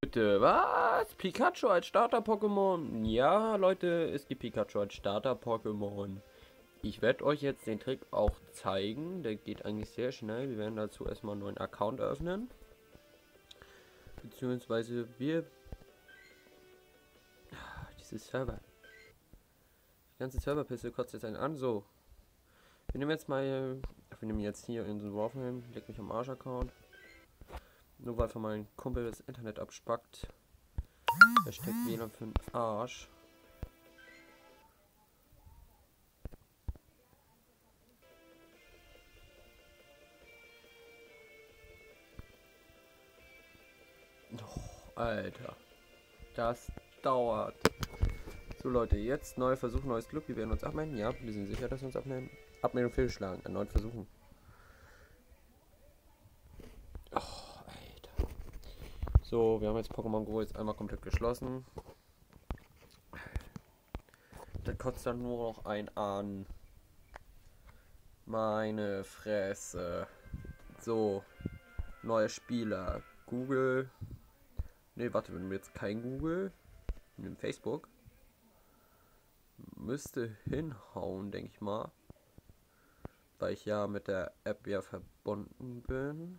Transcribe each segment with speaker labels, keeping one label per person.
Speaker 1: Bitte, was? Pikachu als Starter-Pokémon? Ja, Leute, es gibt Pikachu als Starter-Pokémon. Ich werde euch jetzt den Trick auch zeigen. Der geht eigentlich sehr schnell. Wir werden dazu erstmal einen neuen Account eröffnen. Beziehungsweise wir... Dieses Server. Die ganze Serverpiste kotzt jetzt einen an. So. Wir nehmen jetzt mal... Wir nehmen jetzt hier in den Warframe. Leg mich am Arsch-Account. Nur weil von meinem Kumpel das Internet abspackt. Der steckt WLAN für den Arsch. Oh, Alter. Das dauert. So Leute, jetzt neuer Versuch, neues Glück. Wir werden uns abmelden. Ja, wir sind sicher, dass wir uns abmelden. Abmeldung fehlgeschlagen. Erneut versuchen. Oh, Alter. So, wir haben jetzt Pokémon Go jetzt einmal komplett geschlossen. Da kotzt dann nur noch ein an. Meine Fresse. So. Neuer Spieler. Google. Ne, warte, wir nehmen jetzt kein Google. Wir nehmen Facebook. Müsste hinhauen, denke ich mal. Weil ich ja mit der App ja verbunden bin.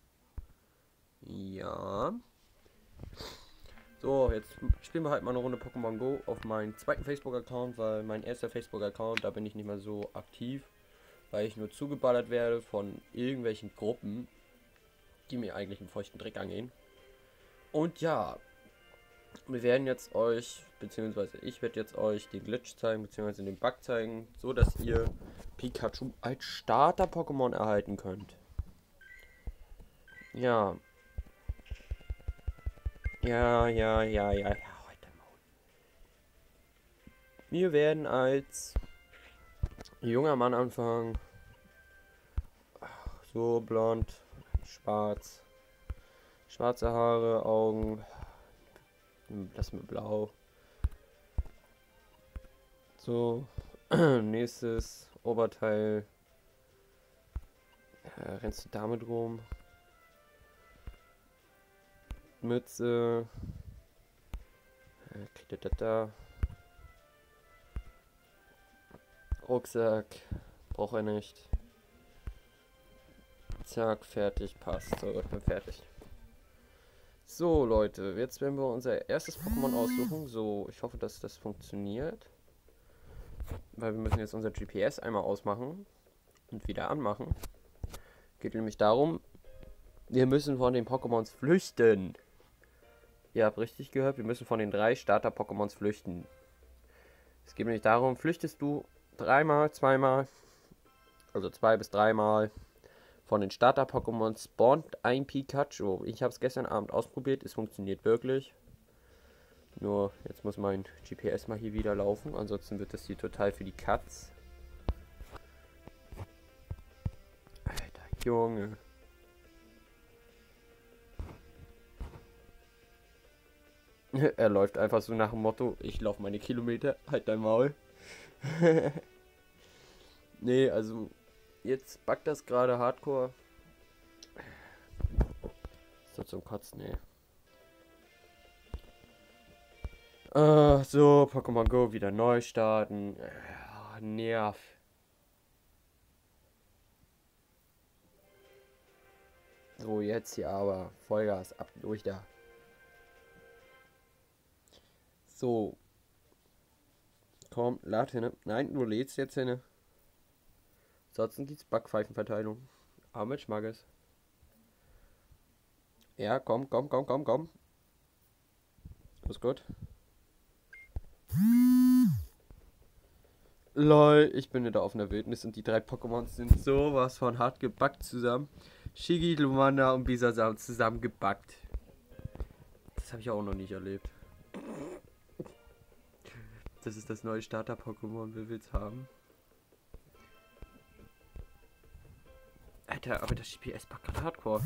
Speaker 1: Ja. So, jetzt spielen wir halt mal eine Runde Pokémon Go auf meinen zweiten Facebook-Account, weil mein erster Facebook-Account, da bin ich nicht mehr so aktiv, weil ich nur zugeballert werde von irgendwelchen Gruppen, die mir eigentlich einen feuchten Dreck angehen. Und ja, wir werden jetzt euch, beziehungsweise ich werde jetzt euch den Glitch zeigen, beziehungsweise den Bug zeigen, so dass ihr Pikachu als Starter-Pokémon erhalten könnt. Ja. Ja, heute Maul. Wir werden als junger Mann anfangen. So blond, schwarz. Schwarze Haare, Augen. Lassen wir blau. So. Nächstes Oberteil. Rennst du damit rum? Mütze. Da. Rucksack. Braucht er nicht. Zack, fertig, passt. So, ich bin fertig. So, Leute, jetzt werden wir unser erstes Pokémon aussuchen. So, ich hoffe, dass das funktioniert. Weil wir müssen jetzt unser GPS einmal ausmachen und wieder anmachen. Geht nämlich darum, wir müssen von den Pokémons flüchten. Ihr habt richtig gehört, wir müssen von den 3 Starter-Pokémons flüchten. Es geht nämlich darum, flüchtest du 3-mal, 2-mal, also 2 bis 3-mal von den Starter-Pokémon spawnt ein Pikachu. Ich habe es gestern Abend ausprobiert, es funktioniert wirklich. Nur, jetzt muss mein GPS mal hier wieder laufen, ansonsten wird das hier total für die Katz. Alter, Junge. Er läuft einfach so nach dem Motto, ich laufe meine Kilometer, halt dein Maul. Nee, also, jetzt backt das gerade hardcore. Ist das zum Kotzen, ey. So, Pokémon Go wieder neu starten. Nerv. So, jetzt hier aber Vollgas ab durch da. So. Komm, lad hin. Nein, du lädst jetzt hin. Ansonsten gibt's Backpfeifenverteilung. Aber mit Schmackes. Ja, komm. Ist gut. Lol, ich bin wieder auf einer Wildnis und die 3 Pokémons sind sowas von hart gebackt zusammen. Shigi, Lumanda und Bisasam zusammen gebackt. Das habe ich auch noch nicht erlebt. Das ist das neue Starter-Pokémon, wer will's haben? Alter, aber das GPS backt gerade hardcore.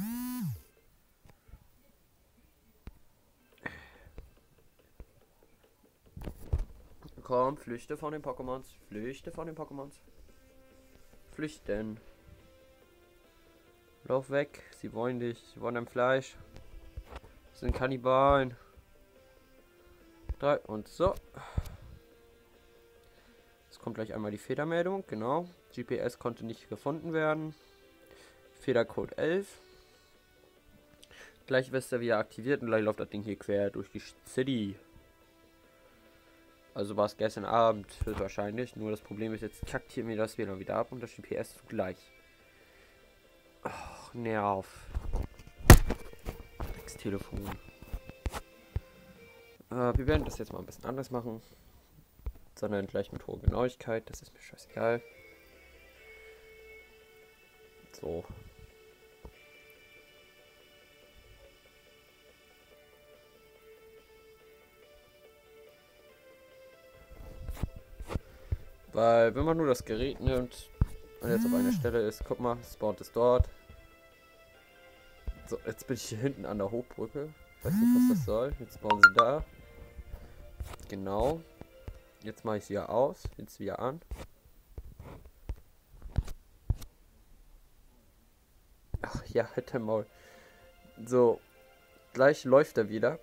Speaker 1: Komm, flüchte von den Pokémons. Flüchte von den Pokémons. Flüchten. Lauf weg. Sie wollen dich. Sie wollen dein Fleisch. sind Kannibalen. 3 und so. Es kommt gleich einmal die Fehlermeldung, genau. GPS konnte nicht gefunden werden. Fehlercode 11. Gleich wird er wieder aktiviert und gleich läuft das Ding hier quer durch die City. Also war es gestern Abend höchstwahrscheinlich. Nur das Problem ist, jetzt kackt hier mir das WLAN wieder ab und das GPS zugleich. Ach, Nerv. Das Telefon. Wir werden das jetzt mal ein bisschen anders machen. Sondern gleich mit hoher Genauigkeit. Das ist mir scheißegal. So. Weil, wenn man nur das Gerät nimmt und jetzt auf einer Stelle ist, guck mal, spawnt es dort. So, jetzt bin ich hier hinten an der Hochbrücke. Weiß nicht, was das soll. Jetzt spawnen sie da. Genau. Jetzt mache ich sie ja aus. Jetzt wieder an. Ach ja, halt dein Maul. So. Gleich läuft er wieder.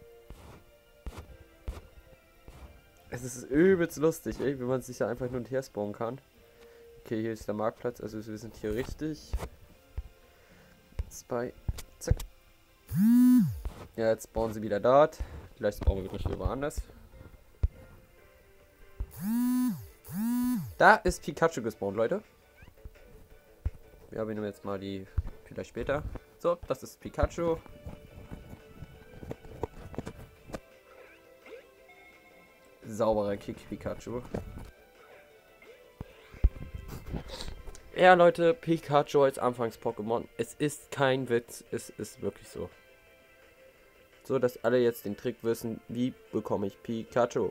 Speaker 1: Es ist übelst lustig, ey, wenn man sich da einfach hin und her spawnen kann. Okay, hier ist der Marktplatz, also wir sind hier richtig. 2, zack. Ja, jetzt spawnen sie wieder dort. Gleich spawnen wir wirklich woanders. Da ist Pikachu gespawnt, Leute. Ja, wir nehmen jetzt mal die vielleicht später. So, das ist Pikachu. Sauberer Kick Pikachu. Ja, Leute, Pikachu als Anfangs-Pokémon. Es ist kein Witz, es ist wirklich so. So, dass alle jetzt den Trick wissen, wie bekomme ich Pikachu.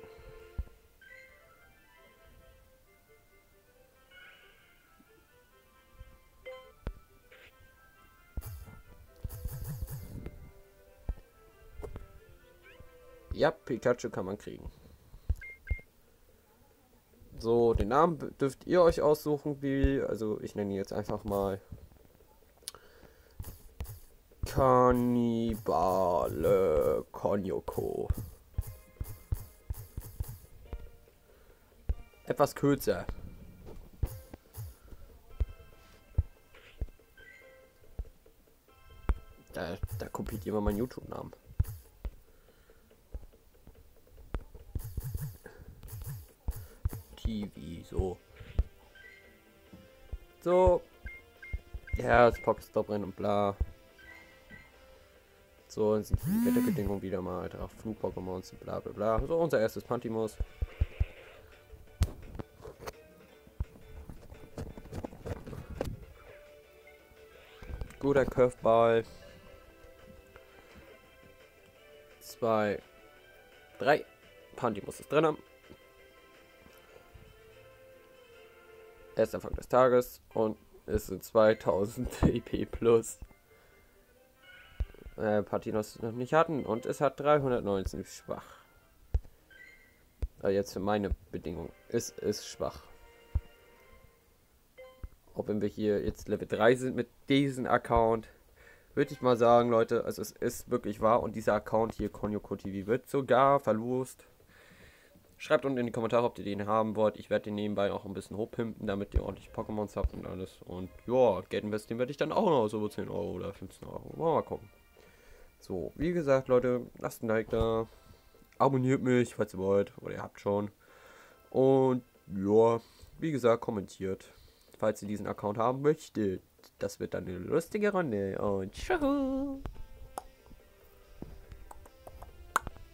Speaker 1: Ja, Pikachu kann man kriegen. So, den Namen dürft ihr euch aussuchen, wie, also ich nenne ihn jetzt einfach mal Kannibale Konyoko. Etwas kürzer. Da kopiert jemand meinen YouTube-Namen. TV, so. So. Ja, das Pokéstop rein und bla. So, dann sind die Wetterbedingungen wieder mal drauf. Flug-Pokémons und bla bla bla. So, unser erstes Pantimos. Guter Curveball. 2, 3. Pantimos ist drin. Erster Anfang des Tages und es sind 2000 EP plus. Patinos noch nicht hatten und es hat 319 schwach. Jetzt für meine Bedingungen. Es ist schwach. Auch wenn wir hier jetzt Level 3 sind mit diesem Account, würde ich mal sagen, Leute, also es ist wirklich wahr und dieser Account hier, Konyoko TV, wird sogar verlost. Schreibt unten in die Kommentare, ob ihr den haben wollt. Ich werde den nebenbei auch ein bisschen hochpimpen, damit ihr ordentlich Pokémons habt und alles. Und ja, Geld investieren werde ich dann auch noch so 10 Euro oder 15 Euro. Mal gucken. So, wie gesagt, Leute, lasst ein Like da. Abonniert mich, falls ihr wollt. Oder ihr habt schon. Und ja, wie gesagt, kommentiert. Falls ihr diesen Account haben möchtet. Das wird dann eine lustige Runde. Und ciao.